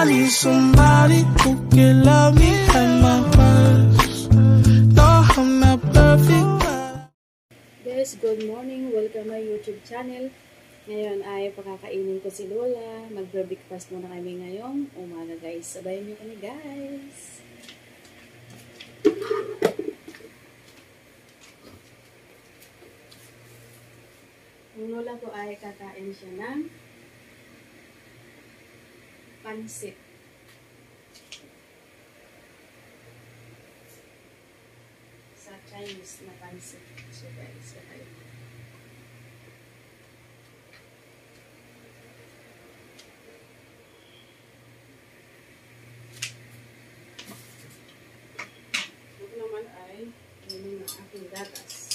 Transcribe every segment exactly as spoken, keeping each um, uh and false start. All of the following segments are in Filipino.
need somebody who can love me at my worst. No, I'm not perfect. Guys, good morning. Welcome my YouTube channel. Ngayon ay pakakainin ko si Lola. Mag-breakfast muna kami ngayong umaga, guys. Sabayan niyo kami, guys. Ang Lola ko ay kakain siya ng pansit. Sa Chinese na pansit. So guys, okay. Ito naman ay yun ang aking gatas.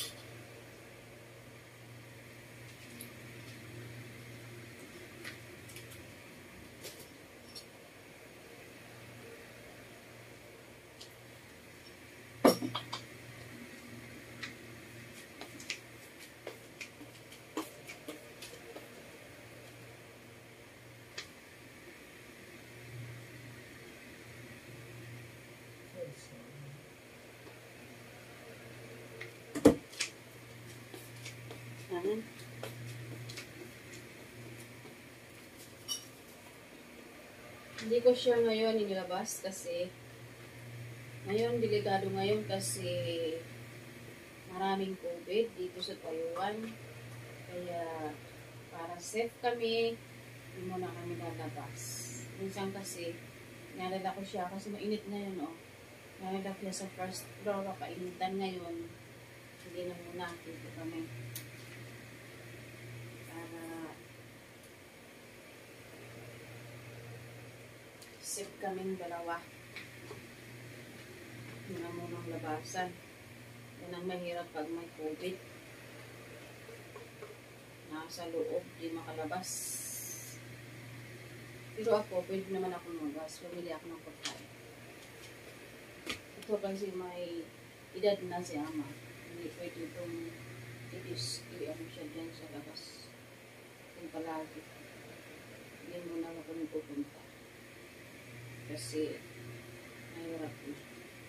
Ayan. Hindi ko sure ngayon inilabas kasi ngayon, delikado ngayon kasi maraming COVID dito sa Taiwan. Kaya para safe kami, hindi muna kami lalabas. Minsan kasi nalala ko siya kasi mainit ngayon, oh. Nalala ko siya sa first floor, painitan ngayon. Hindi na muna dito kami. Para safe kaming dalawa. Yun ang munang labasan. Yan ang mahirap pag may COVID. Nasa loob, di makalabas. Pero ako, pwede naman ako lumabas. Pumili ako ng pagkain. Ito kasi may edad na si ama. Hindi pwede itong itis, i-ano siya dyan sa labas. Kung palagi. Hindi mo na ako pupunta. Kasi, mahirap yun.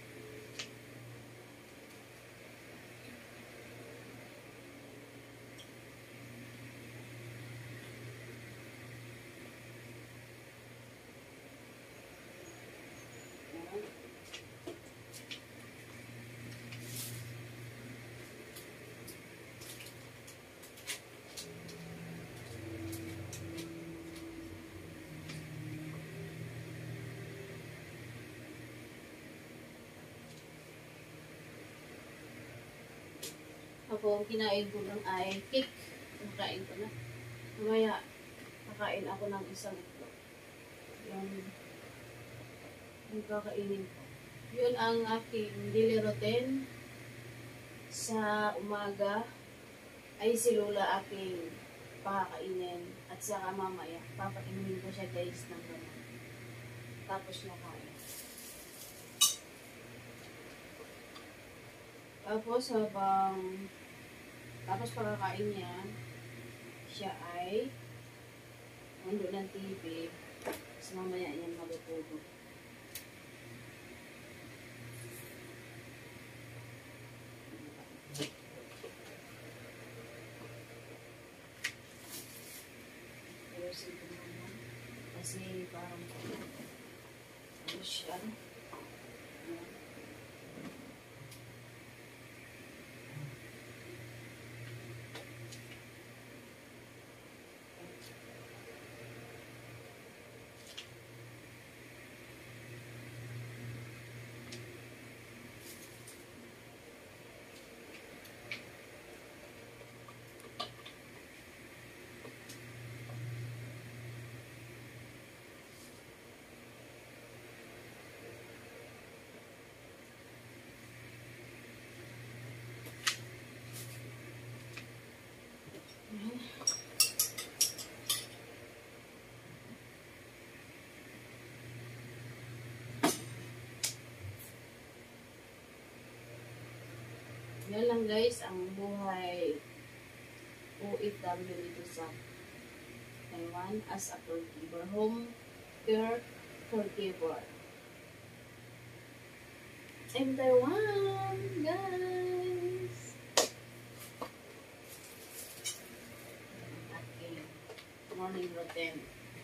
Ako, ang kinain ko lang ay cake. Nakain ko na. Mamaya, kakain ako ng isang itlog. Yan. Yung kakainin ko. Yun ang aking daily routine sa umaga. Ay si Lola aking pakakainin. At saka mamaya, papakainin ko siya, guys, ng gano'n. Tapos nakain. Tapos habang tapos pagkakain niya, siya ay nandun ng T V. Tapos mamaya niya matutulog. Ayusin ko naman. Kasi parang ano siya. Yan lang guys, ang buhay O F W dito sa Taiwan as a caregiver. Home care caregiver. In Taiwan, guys. Okay. Morning routine.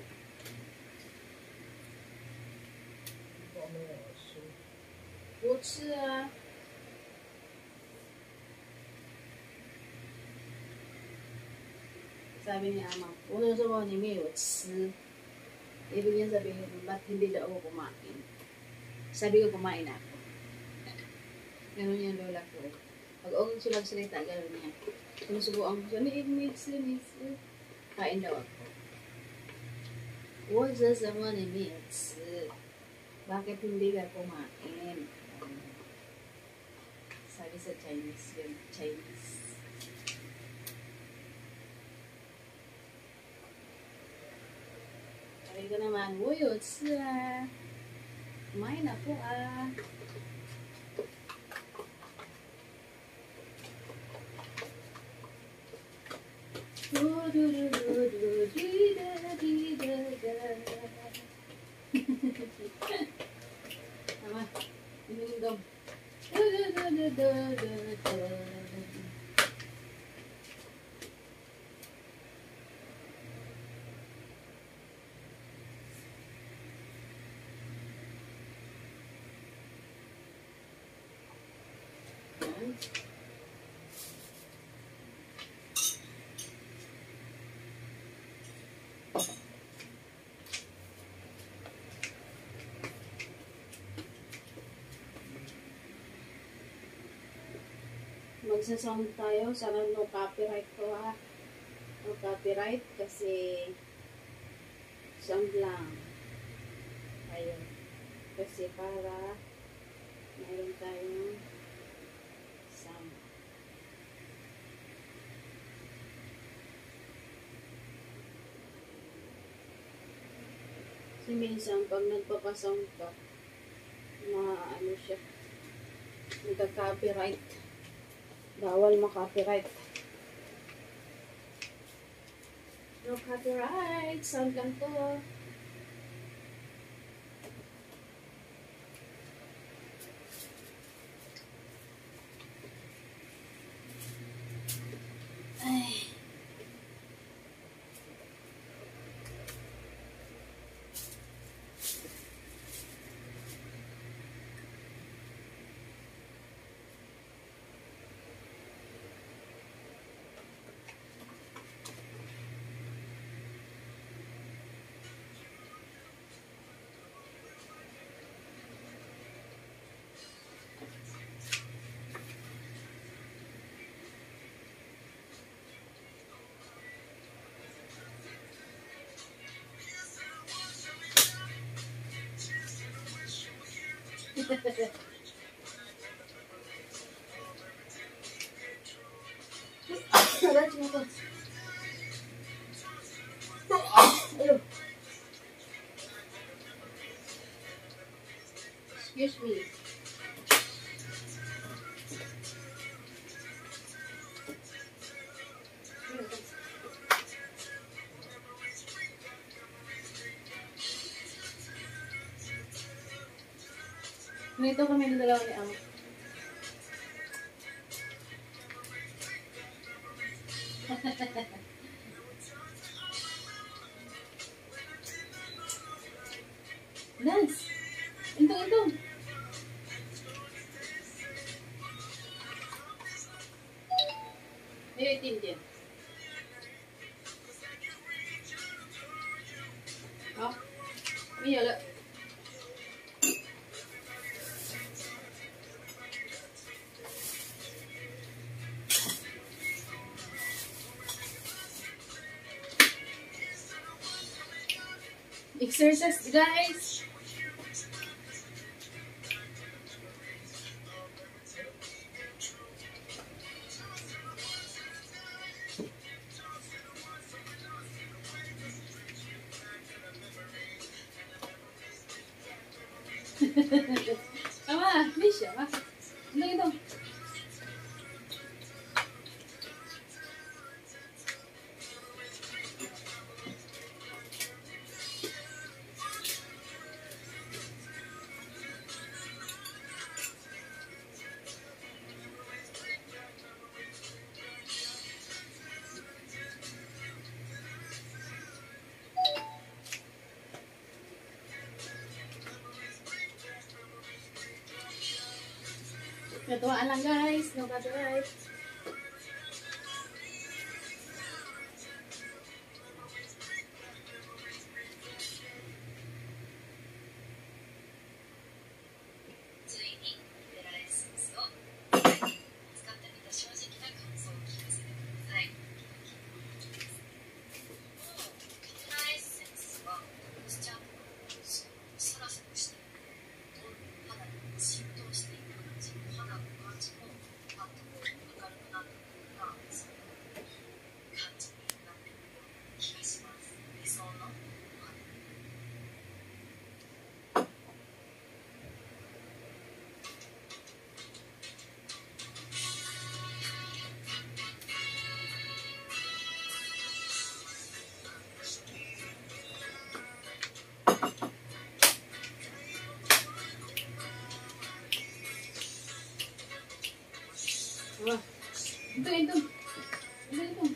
Good ah. Sabi ni Ama, una sa mga ni Mayo, tss. Ibig niya sabihin, ba't hindi daw ako kumain? Sabi ko, kumain ako. Ganun yung lola ko. Pag ako siya nagsalita, ganun niya. Sinusubuan ko siya, niinis, niinis. Kain daw ako. Huwag sa sama ni Mix. Bakit hindi ka kumain? Sabi sa Chinese yun, Chinese. Sabi ko naman, uyot siya. Kumain ako ah. Do do do do do di da di da da. Tama, inundong. Do do do do do do do. Magsasound tayo. Sana no copyright ko ha. No copyright kasi sound lang. Ayun. Kasi para mayroon tayong sound. Kasi minsan pag nagpapasound ka, na ano siya, nagka-copyright. Bawal ma-copyright. No copyright. Sound lang to. Ay. Alas mo to. Ayun. Excuse me. Nito kami ng dalawa ni Amo. Nice! Intong, intong! Ayo, itim din. Oh, ini ala. Exercise, guys. Ama, Misha, ma. Ano ito? Natuwaan lang guys. No copyright. Wah, itu itu, itu itu.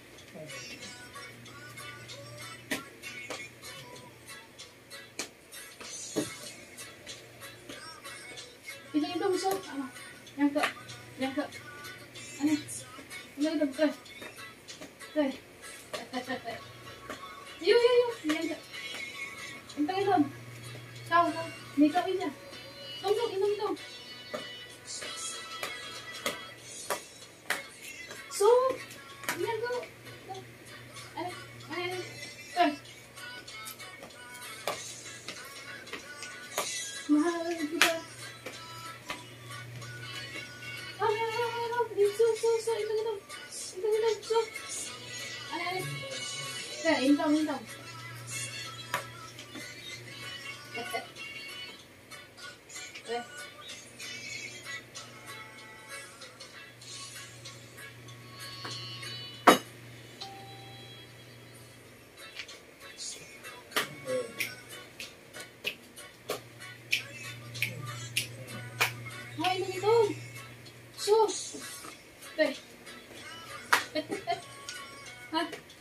Itu itu bisa, ah, yang ke, yang ke, aneh, itu itu ke, ke, yuk yuk yuk, yang ke, itu itu, kau kau, nih kau bisa, tunggu itu itu. So, yan go. Ano, ano, ano. Eh. Mahal kita. Oh, no, no, no, no. So, so, so. Ito, ito. Ito, ito. So. Ano, ano. Eh, intong, intong. Eh, eh. Eh. Ay, ito, ito. So. Eh. Ha?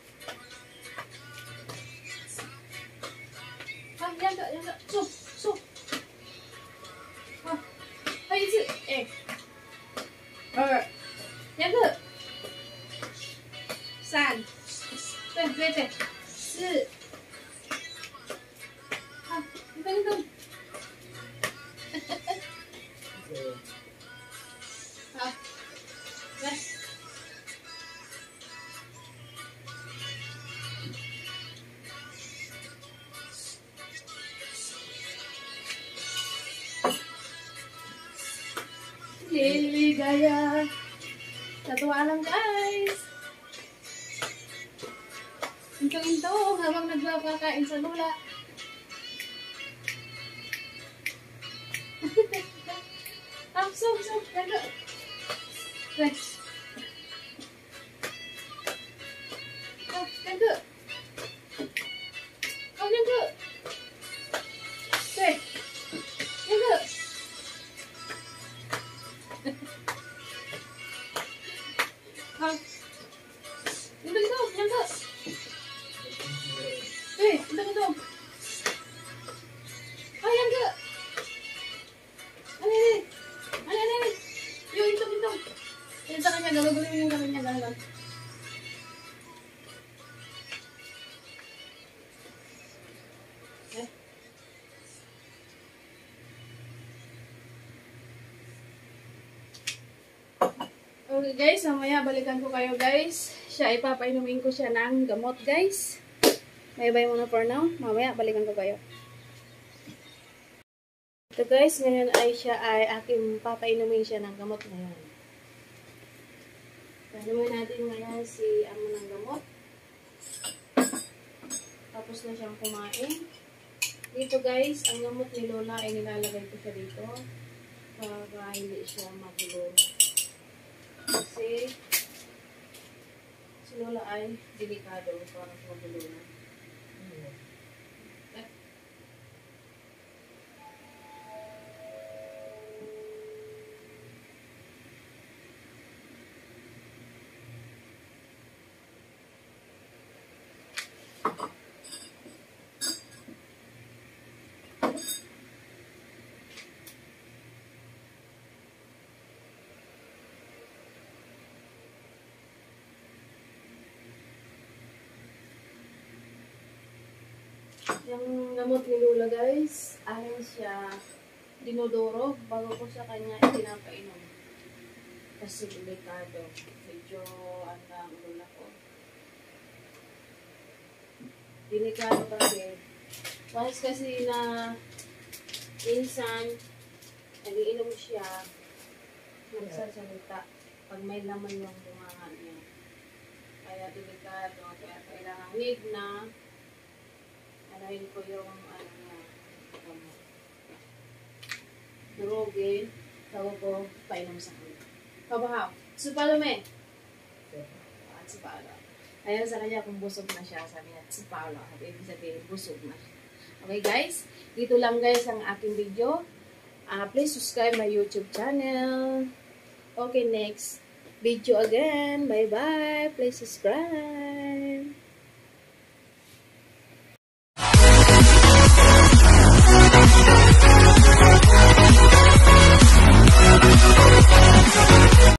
Ha, yan ka, yan ka. So, so. Ha. Ay, isi. Eh. Er. Yan ka. San. 对对对，是。好，你等等。好，来。Liligaya. Natuwa lang guys. Into-into habang nagpapakain sa lula. Ah, so, so, daga. Right. Ah, daga. Oh, daga. Right. Daga. Ah. Ito, ito, daga. Eh, ito, ito. Ay, daga. Ano, ano, ano, ano, ano. Yung ito, ito. Yung sa kanya, gagawin mo yung sa kanya, gagawin. Eh. Okay guys, mamaya balikan ko kayo guys. Siya, ipapainumin ko siya ng gamot guys. Bye-bye muna for now. Mamaya balikan ko kayo. Ito guys, ngayon ay siya ay aking papainumin siya ng gamot ngayon. Painumin natin ngayon si amo ng gamot. Tapos na siyang kumain. Dito guys, ang gamot ni Lola ay nilalagay ko siya dito para hindi siya magulo. Kasi si Lola ay delikado para magulo na. Yung gamot ni Lola guys, ahin siya dinodoro bago ko sa kanya itinapainom. Kasi delikado. Medyo ano ang lola ko. Delikado kasi. Once kasi na minsan nagiinom siya, nagsasalita pag may laman yung bunga niya. Kaya delikado. Kaya kailangan need na anahin ko yung ano niya. Um, durugin. Tawa ko, painom sa kanya. Kabahaw. Supalo me. At supalo. Ayan sa kanya kung busog na siya. Sabi niya, supalo. At ibig sabihin, busog na siya. Okay guys? Dito lang guys ang aking video. Uh, please subscribe my YouTube channel. Okay, next video again. Bye bye. Please subscribe.